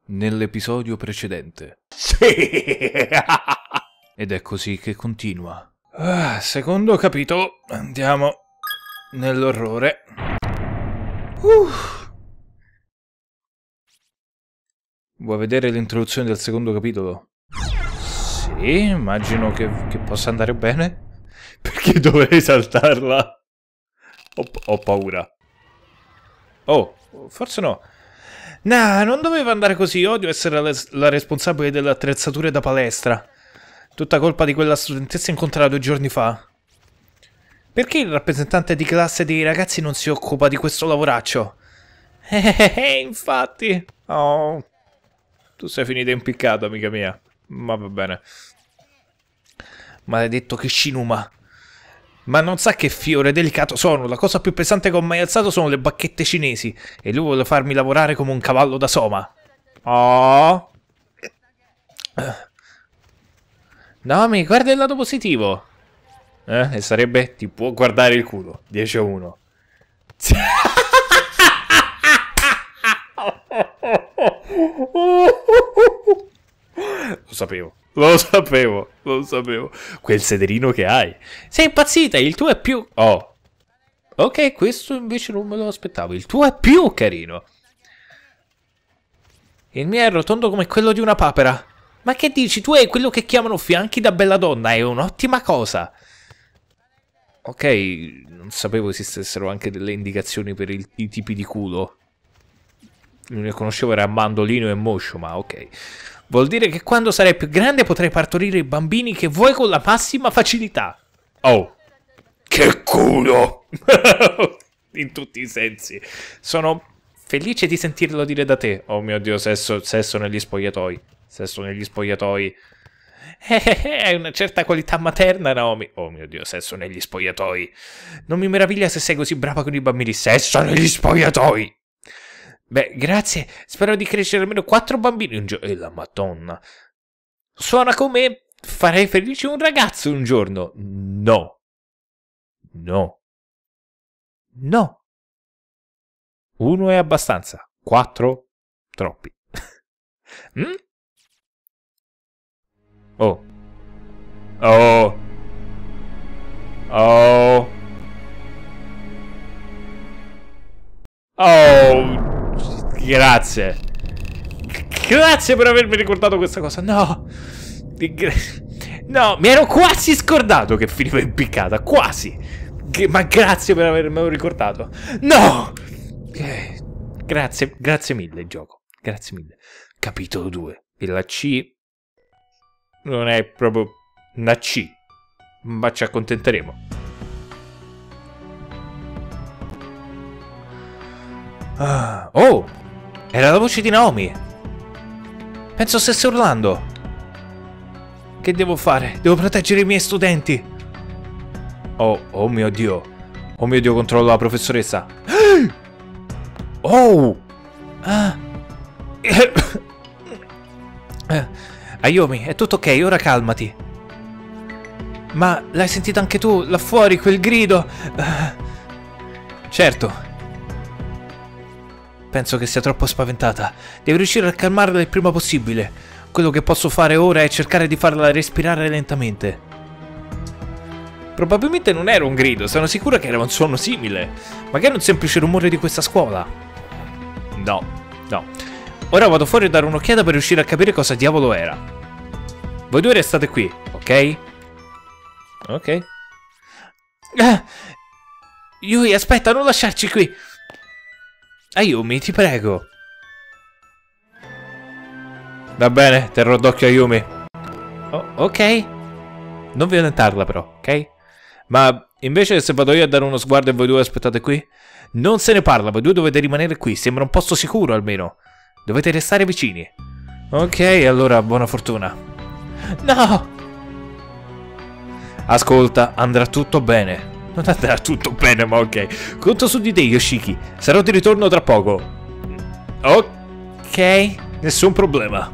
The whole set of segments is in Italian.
nell'episodio precedente. Sì! Ed è così che continua. Secondo capitolo, andiamo nell'orrore. Vuoi vedere l'introduzione del secondo capitolo? Sì, immagino che possa andare bene. Perché dovrei saltarla? Ho paura. Oh, forse no. Nah, non doveva andare così. Odio essere la responsabile delle attrezzature da palestra. Tutta colpa di quella studentessa incontrata 2 giorni fa. Perché il rappresentante di classe dei ragazzi non si occupa di questo lavoraccio? Infatti. Oh, tu sei finita impiccata, amica mia. Ma va bene. Maledetto Kishinuma. Ma non sa che fiore delicato sono. La cosa più pesante che ho mai alzato sono le bacchette cinesi. E lui vuole farmi lavorare come un cavallo da soma. Oh. Nomi, guarda il lato positivo. E sarebbe ti può guardare il culo. 10-1. Lo sapevo. Quel sederino che hai. Sei impazzita, il tuo è più... Oh. Ok, questo invece non me lo aspettavo. Il tuo è più carino. Il mio è rotondo come quello di una papera. Ma che dici? Tu hai quello che chiamano fianchi da bella donna. È un'ottima cosa. Ok, non sapevo esistessero anche delle indicazioni per i tipi di culo. Non ne conoscevo, era mandolino e moscio, ma ok. Vuol dire che quando sarai più grande potrai partorire i bambini che vuoi con la massima facilità. Oh, che culo! In tutti i sensi. Sono felice di sentirlo dire da te. Oh mio Dio, sesso negli spogliatoi. Sesso negli spogliatoi. Hai una certa qualità materna, Naomi. Oh mio Dio, sesso negli spogliatoi. Non mi meraviglia se sei così brava con i bambini. Sesso negli spogliatoi. Beh, grazie. Spero di crescere almeno 4 bambini un giorno. E la Madonna. Suona come farei felice un ragazzo un giorno. No. No. No. 1 è abbastanza. 4 troppi. Oh. Oh. Oh. Oh. Grazie. Grazie per avermi ricordato questa cosa. No. No, mi ero quasi scordato che finiva impiccata. Quasi. Ma grazie per avermelo ricordato. No. Grazie mille, gioco. Grazie mille. Capitolo 2. E la C non è proprio una C, ma ci accontenteremo. Oh, era la voce di Naomi. Penso stesse urlando. Che devo fare? Devo proteggere i miei studenti. Oh mio Dio. Oh mio Dio, controllo la professoressa. Oh. Ayumi, è tutto ok, ora calmati. Ma l'hai sentito anche tu, là fuori, quel grido? Certo. Penso che sia troppo spaventata. Devo riuscire a calmarla il prima possibile. Quello che posso fare ora è cercare di farla respirare lentamente. Probabilmente non era un grido, sono sicura che era un suono simile. Magari un semplice rumore di questa scuola. No. Ora vado fuori a dare un'occhiata per riuscire a capire cosa diavolo era. Voi 2 restate qui, ok? Ok. Yui, aspetta, non lasciarci qui. Ayumi, ti prego. Va bene, terrò d'occhio Ayumi. Oh, ok. Non violentarla però, ok? Ma invece se vado io a dare uno sguardo e voi 2 aspettate qui? Non se ne parla, voi 2 dovete rimanere qui, sembra un posto sicuro almeno. Dovete restare vicini. Ok, allora buona fortuna. No! Ascolta, andrà tutto bene. Non andrà tutto bene, ma ok. Conto su di te, Yoshiki. Sarò di ritorno tra poco. Ok, nessun problema.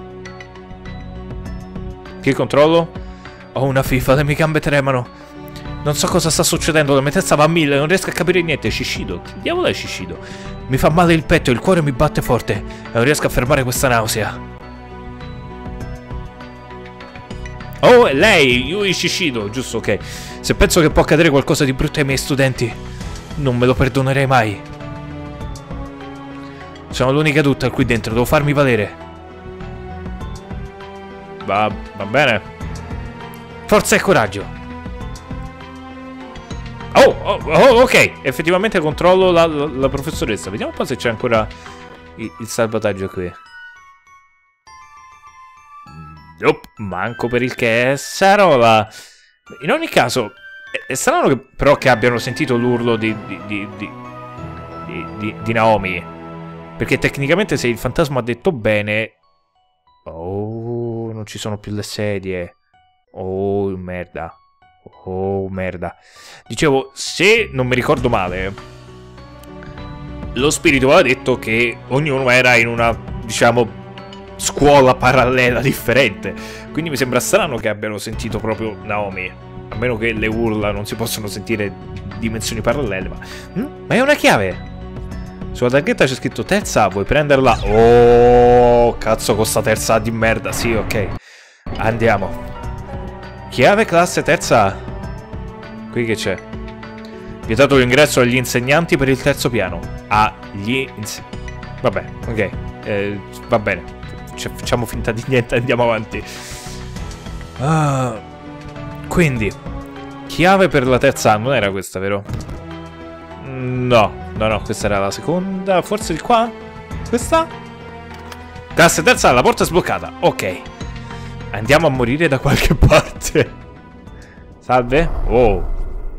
Che controllo? Ho una fifa, le mie gambe tremano. Non so cosa sta succedendo, la mia testa va a 1000, non riesco a capire niente. Shishido? Che diavolo è Shishido? Mi fa male il petto, il cuore mi batte forte e non riesco a fermare questa nausea. Oh, è lei, Yui Shishido, giusto, ok. Se penso che può accadere qualcosa di brutto ai miei studenti, non me lo perdonerei mai. Sono l'unica adulta qui dentro, devo farmi valere. Va bene. Forza e coraggio. Ok, effettivamente controllo la professoressa. Vediamo un po' se c'è ancora il salvataggio qui. Nope, manco per il che è Sarola. In ogni caso, è strano che, però che abbiano sentito l'urlo di Naomi. Perché tecnicamente se il fantasma ha detto bene... Oh, non ci sono più le sedie. Oh, merda. Oh, merda. Dicevo, se non mi ricordo male, lo spirito aveva detto che ognuno era in una, diciamo, scuola parallela differente. Quindi mi sembra strano che abbiano sentito proprio Naomi. A meno che le urla non si possono sentire dimensioni parallele. Ma è una chiave. Sulla targhetta c'è scritto terza A, vuoi prenderla? Oh, cazzo con sta terza A di merda. Sì, ok. Andiamo. Chiave classe terza A. Qui che c'è? Vietato l'ingresso agli insegnanti per il terzo piano. Vabbè, ok. Va bene. Facciamo finta di niente e andiamo avanti. Quindi, chiave per la terza A. Non era questa, vero? No, questa era la seconda. Forse il qua? Questa? Classe terza A, la porta è sbloccata. Ok. Andiamo a morire da qualche parte. Salve? Oh.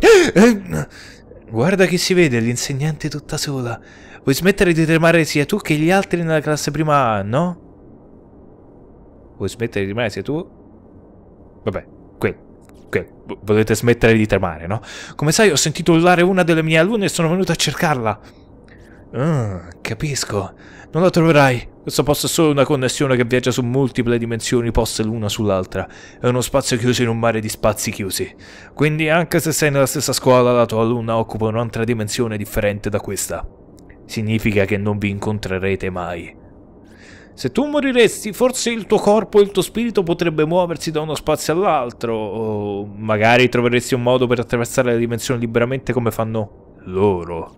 Guarda che si vede, l'insegnante tutta sola. Vuoi smettere di tremare sia tu che gli altri nella classe prima A, no? Vuoi smettere di tremare sia tu? Vabbè, volete smettere di tremare, no? Come sai, ho sentito urlare una delle mie alunne e sono venuto a cercarla. Capisco. Non la troverai. Questo posto è solo una connessione che viaggia su multiple dimensioni poste l'una sull'altra. È uno spazio chiuso in un mare di spazi chiusi. Quindi anche se sei nella stessa scuola, la tua alunna occupa un'altra dimensione differente da questa. Significa che non vi incontrerete mai. Se tu moriresti, forse il tuo corpo e il tuo spirito potrebbe muoversi da uno spazio all'altro, o magari troveresti un modo per attraversare le dimensioni liberamente come fanno loro.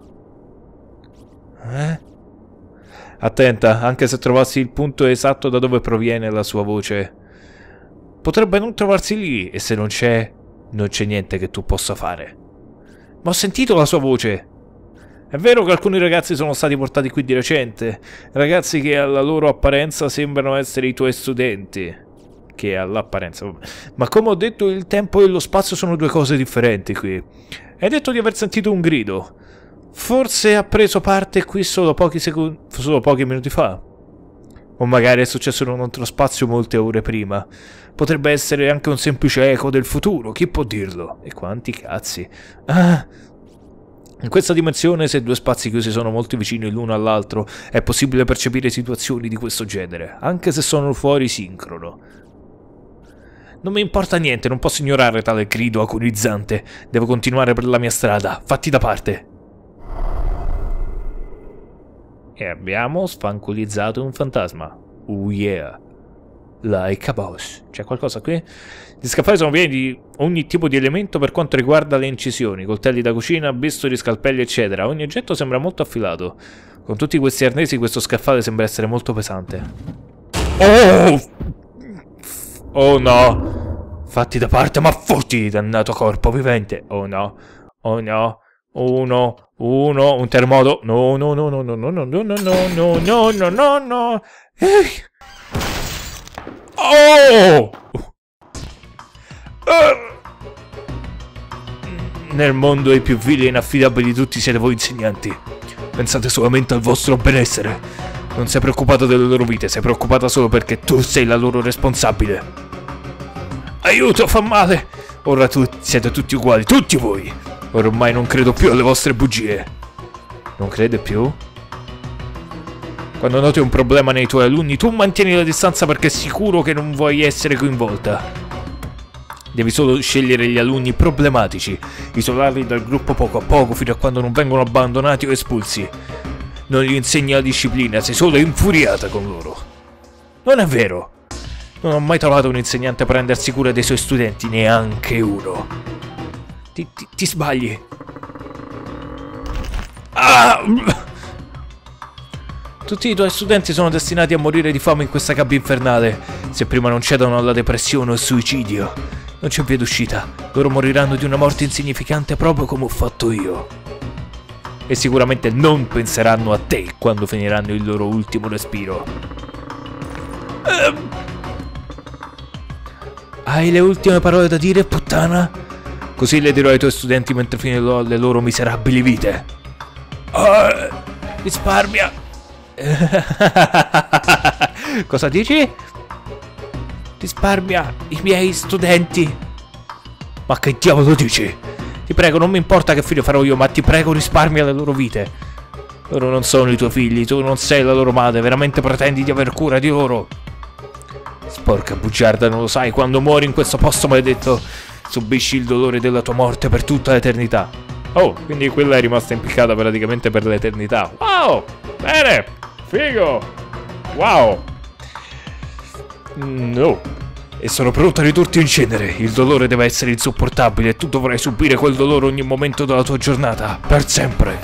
Attenta, anche se trovassi il punto esatto da dove proviene la sua voce. Potrebbe non trovarsi lì, e se non c'è niente che tu possa fare. Ma ho sentito la sua voce! È vero che alcuni ragazzi sono stati portati qui di recente, ragazzi che alla loro apparenza sembrano essere i tuoi studenti. Che all'apparenza... Ma come ho detto, il tempo e lo spazio sono due cose differenti qui. Hai detto di aver sentito un grido. Forse ha preso parte qui solo pochi minuti fa. O magari è successo in un altro spazio molte ore prima. Potrebbe essere anche un semplice eco del futuro, chi può dirlo? E quanti cazzi. In questa dimensione, se due spazi chiusi sono molto vicini l'uno all'altro, è possibile percepire situazioni di questo genere, anche se sono fuori sincrono. Non mi importa niente, non posso ignorare tale grido agonizzante. Devo continuare per la mia strada, fatti da parte. E abbiamo sfanculizzato un fantasma. Oh yeah. Like a boss. C'è qualcosa qui? Gli scaffali sono pieni di ogni tipo di elemento per quanto riguarda le incisioni. Coltelli da cucina, bisturi, scalpelli, eccetera. Ogni oggetto sembra molto affilato. Con tutti questi arnesi questo scaffale sembra essere molto pesante. Oh! Oh no! Fatti da parte, ma fotti, dannato corpo vivente! Oh no! Oh no! Un terremoto. No. Oh! Nel mondo i più vili e inaffidabili di tutti siete voi insegnanti. Pensate solamente al vostro benessere. Non sei preoccupato delle loro vite, sei preoccupata solo perché tu sei la loro responsabile. Aiuto, fa male! Ora siete tutti uguali, tutti voi! Ormai non credo più alle vostre bugie. Non crede più? Quando noti un problema nei tuoi alunni, tu mantieni la distanza perché è sicuro che non vuoi essere coinvolta. Devi solo scegliere gli alunni problematici, isolarli dal gruppo poco a poco fino a quando non vengono abbandonati o espulsi. non gli insegni la disciplina, sei solo infuriata con loro. Non è vero. Non ho mai trovato un insegnante a prendersi cura dei suoi studenti, neanche uno. Ti sbagli. Ah! Tutti i tuoi studenti sono destinati a morire di fame in questa gabbia infernale, se prima non cedono alla depressione o al suicidio. Non c'è via d'uscita. Loro moriranno di una morte insignificante proprio come ho fatto io. E sicuramente non penseranno a te quando finiranno il loro ultimo respiro. Hai le ultime parole da dire, puttana? Così le dirò ai tuoi studenti mentre finirò le loro miserabili vite. Risparmia. Cosa dici? Risparmia i miei studenti. Ma che diavolo dici? Ti prego, non mi importa che fine farò io, ma ti prego risparmia le loro vite. Loro non sono i tuoi figli, tu non sei la loro madre, veramente pretendi di aver cura di loro? Sporca bugiarda, non lo sai, quando muori in questo posto maledetto subisci il dolore della tua morte per tutta l'eternità. Oh, quindi quella è rimasta impiccata praticamente per l'eternità. Wow, bene, figo, wow. No, e sono pronto a ridurti in cenere. Il dolore deve essere insopportabile e tu dovrai subire quel dolore ogni momento della tua giornata, per sempre.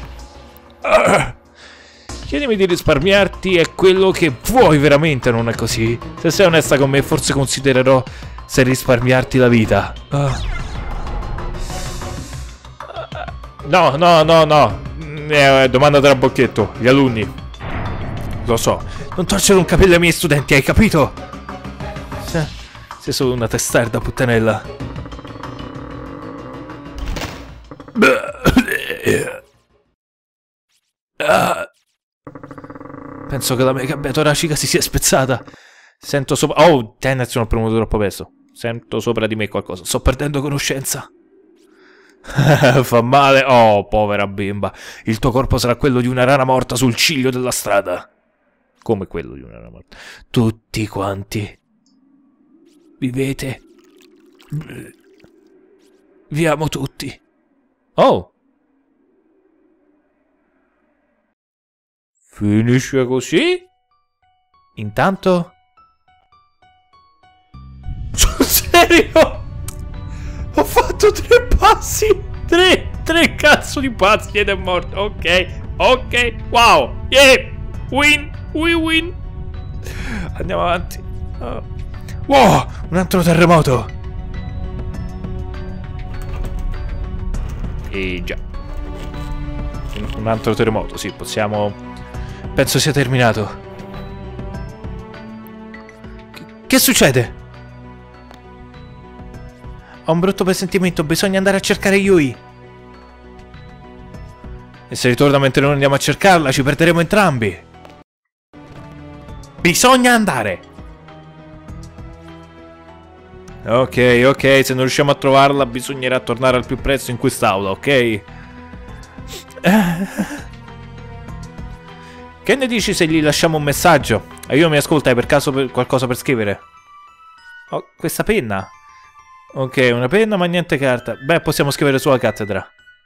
Chiedimi di risparmiarti è quello che vuoi veramente, non è così? Se sei onesta con me, forse considererò se risparmiarti la vita. No. Domanda tra bocchetto. Gli alunni. Lo so. Non torcere un capello ai miei studenti, hai capito? Sei solo una testarda, puttanella. Penso che la mia gabbia toracica si sia spezzata. Sento sopra... Oh, Tenez, ho premuto troppo presto. Sento sopra di me qualcosa. Sto perdendo conoscenza. Fa male. Oh, povera bimba. Il tuo corpo sarà quello di una rana morta sul ciglio della strada. Come quello di una rana morta. Tutti quanti. Vivete. Vi amo tutti. Oh. Finisce così? Intanto... Sul serio? Ho fatto 3 passi! 3 cazzo di passi ed è morto. Ok, wow. Yeah, win, we win. Andiamo avanti. Wow, un altro terremoto. E già. Un altro terremoto, sì, possiamo... Penso sia terminato. Che succede? Ho un brutto presentimento, bisogna andare a cercare Yui. E se ritorna mentre noi andiamo a cercarla, ci perderemo entrambi. Bisogna andare. Ok, se non riusciamo a trovarla, bisognerà tornare al più presto in quest'aula, ok? Che ne dici se gli lasciamo un messaggio? Io mi ascolta, hai per caso qualcosa per scrivere? Oh, questa penna. Ok, una penna ma niente carta. Beh, possiamo scrivere sulla cattedra.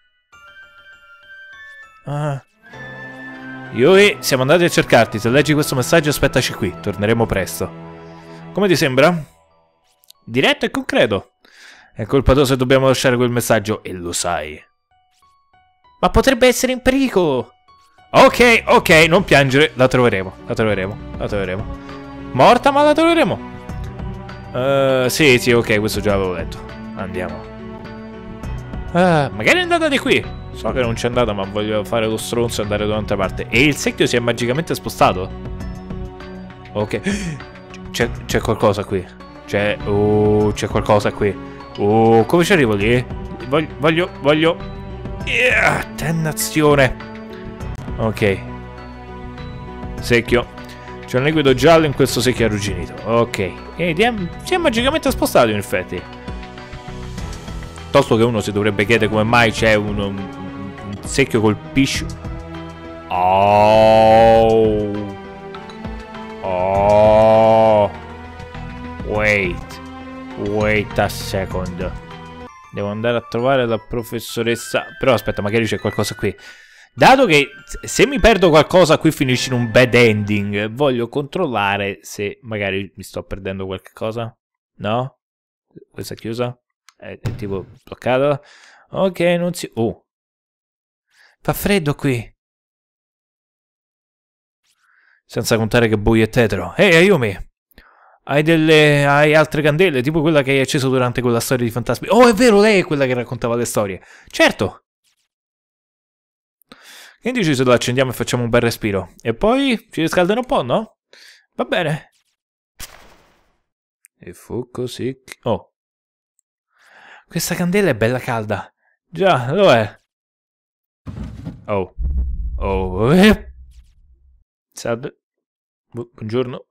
Yui, siamo andati a cercarti. Se leggi questo messaggio aspettaci qui. Torneremo presto. Come ti sembra? Diretto e concreto. È colpa tua se dobbiamo lasciare quel messaggio, e lo sai. Ma potrebbe essere in pericolo. Ok, non piangere. La troveremo. Morta, ma la troveremo. Sì, ok, questo già l'avevo letto. Andiamo. Magari è andata di qui. So che non c'è andata, ma voglio fare lo stronzo e andare da un'altra parte. E il secchio si è magicamente spostato? Ok. C'è qualcosa qui. C'è qualcosa qui. Come ci arrivo lì? Voglio... Dannazione. Ok. Secchio. C'è un liquido giallo in questo secchio arrugginito. Ok. E si è magicamente spostato, in effetti. Piuttosto che uno si dovrebbe chiedere come mai c'è un secchio col piscio. Oh. Wait a second. Devo andare a trovare la professoressa. Però aspetta, magari c'è qualcosa qui. Dato che se mi perdo qualcosa qui finisce in un bad ending, voglio controllare se magari mi sto perdendo qualche cosa. No? Questa è chiusa? È tipo bloccata? Ok, non si... Oh. Fa freddo qui. Senza contare che buio e tetro. Ehi, Ayumi! Hai altre candele, tipo quella che hai acceso durante quella storia di fantasmi? Oh, è vero, lei è quella che raccontava le storie. Certo! Che dici se la accendiamo e facciamo un bel respiro? E poi ci riscaldano un po', no? Va bene. E fu così... Oh. Questa candela è bella calda. Già, lo è. Oh. Oh. Salve. Buongiorno.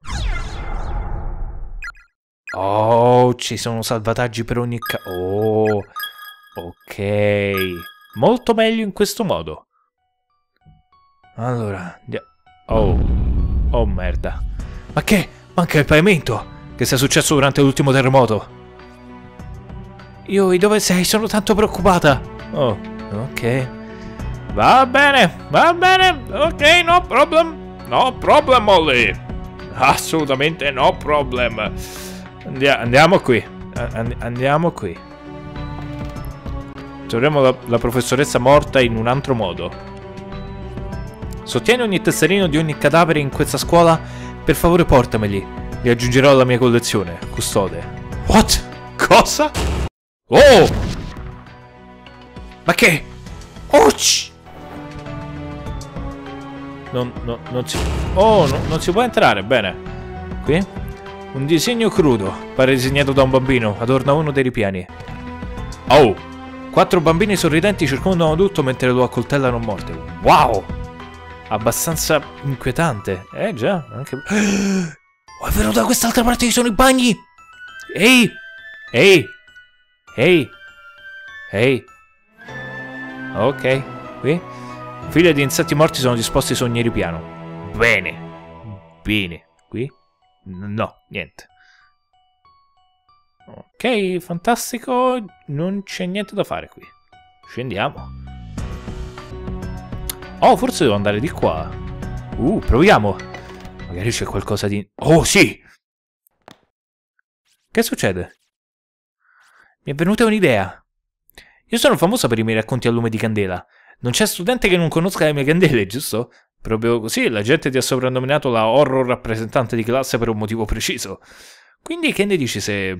Oh, ci sono salvataggi per ogni Oh. Ok. Molto meglio in questo modo. Allora, oh. Oh merda. Ma che? Manca il pavimento. Che sia successo durante l'ultimo terremoto? Yui, dove sei? Sono tanto preoccupata. Oh, ok. Va bene, ok, no problem. No problem, Molly. Assolutamente no problem. Andiamo qui. Andiamo qui. Troviamo la professoressa morta in un altro modo. Sottieni ogni tesserino di ogni cadavere in questa scuola. Per favore portameli. Li aggiungerò alla mia collezione. Custode. What? Cosa? Oh! Ma che? Ouch! Non si... Oh, non si può entrare, bene. Qui? Un disegno crudo, pare disegnato da un bambino, adorna uno dei ripiani. Oh! 4 bambini sorridenti circondano tutto mentre lo accoltellano a morte. Wow! Abbastanza inquietante. Già, anche... Oh, è vero, da quest'altra parte ci sono i bagni! Ehi! Ehi! Ehi! Ehi! Ok, qui? File di insetti morti sono disposti su ogni ripiano. Bene. Bene. Qui? No, niente. Ok, fantastico. Non c'è niente da fare qui. Scendiamo. Oh, forse devo andare di qua. Proviamo. Magari c'è qualcosa di... Oh, sì! Che succede? Mi è venuta un'idea. Io sono famosa per i miei racconti a lume di candela. Non c'è studente che non conosca le mie candele, giusto? Proprio così, la gente ti ha soprannominato la horror rappresentante di classe per un motivo preciso. Quindi che ne dici se...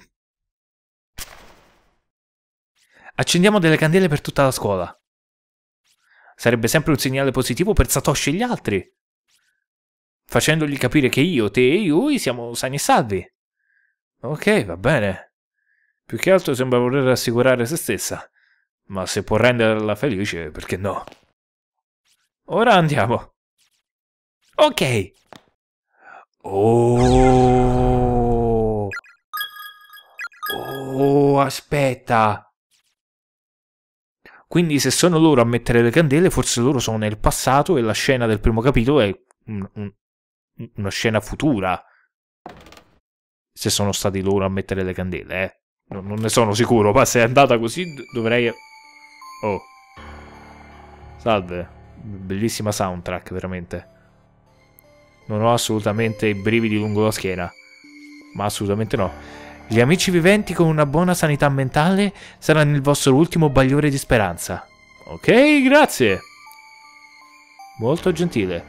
accendiamo delle candele per tutta la scuola? Sarebbe sempre un segnale positivo per Satoshi e gli altri. Facendogli capire che io, te e Yui siamo sani e salvi. Ok, va bene. Più che altro sembra voler rassicurare se stessa. Ma se può renderla felice, perché no? Ora andiamo. Ok. Oh. Oh, aspetta. Quindi se sono loro a mettere le candele, forse loro sono nel passato e la scena del primo capitolo è una scena futura. Se sono stati loro a mettere le candele, eh. Non ne sono sicuro, ma se è andata così dovrei... Oh. Salve. Bellissima soundtrack, veramente. Non ho assolutamente i brividi lungo la schiena. Ma assolutamente no. Gli amici viventi con una buona sanità mentale saranno il vostro ultimo bagliore di speranza. Ok, grazie. Molto gentile.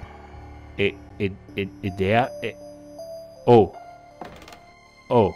Idea... Oh. Oh.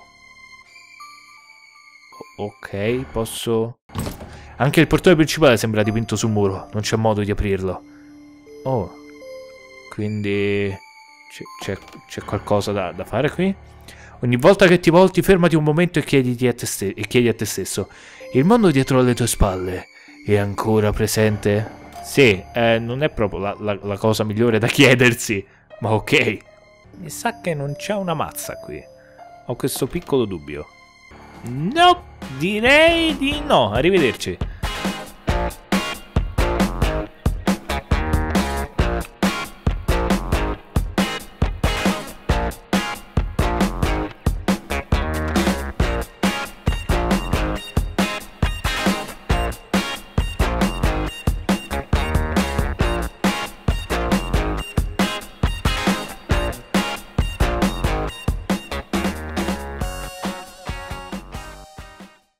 Ok, posso... Anche il portone principale sembra dipinto sul muro. Non c'è modo di aprirlo. Oh. Quindi... C'è qualcosa da fare qui? Ogni volta che ti volti, fermati un momento e chiedi a te stesso. Il mondo dietro le tue spalle è ancora presente? Sì, non è proprio la cosa migliore da chiedersi. Ma ok. Mi sa che non c'è una mazza qui. Ho questo piccolo dubbio. No, direi di no. Arrivederci.